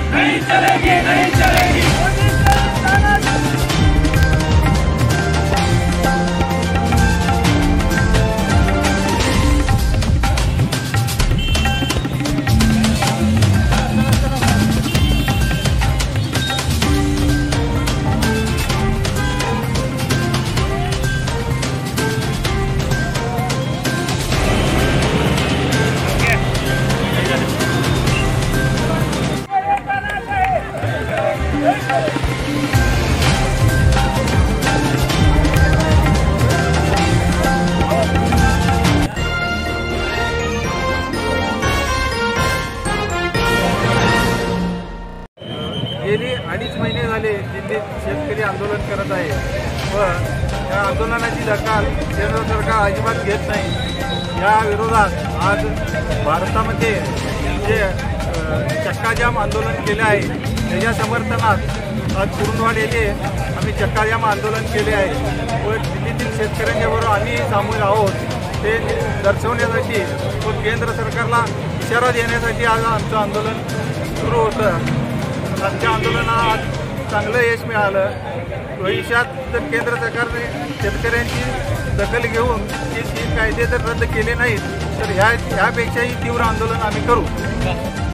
नहीं चलेगी, नहीं चलेगी। गेली 2.5 महिने झाले दिल्लीत शेतकरी आंदोलन करत आहे व या आंदोलनाची दखल केंद्र सरकार अजिबात घेत नाही। या विरोधात आज भारतामध्ये जे चक्काजाम आंदोलन केले आहे त्याच्या समर्थनात आज कुरुंदवाड येथे आम्ही चक्काजाम आंदोलन केले आहे व दिल्लीतील शेतकऱ्यांच्याबरोबर आम्ही सामील आहोत ते दर्शवण्यासाठी व केंद्र सरकारला इशारा देण्यासाठी आज आमचं आंदोलन सुरू होतं। आमच्या आंदोलनाला आज चांगलं यश मिळालं। भविष्यात जर केंद्र सरकारने शेतकऱ्यांची दखल घेऊन हे 3 कायदे जर रद्द केले नाहीत तर ह्यापेक्षाही तीव्र आंदोलन आम्ही करू।